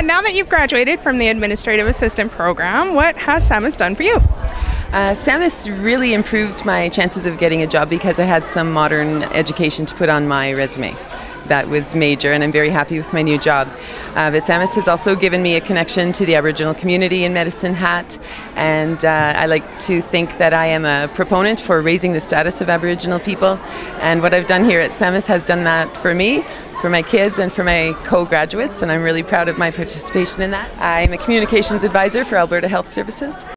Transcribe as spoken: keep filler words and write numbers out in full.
now that you've graduated from the Administrative Assistant program, what has SAMHSA done for you? Uh, SAMHSA really improved my chances of getting a job because I had some modern education to put on my resume. That was major, and I'm very happy with my new job. Uh, but SAMHSA has also given me a connection to the Aboriginal community in Medicine Hat, and uh, I like to think that I am a proponent for raising the status of Aboriginal people, and what I've done here at SAMHSA has done that for me, for my kids, and for my co-graduates, and I'm really proud of my participation in that. I'm a communications advisor for Alberta Health Services.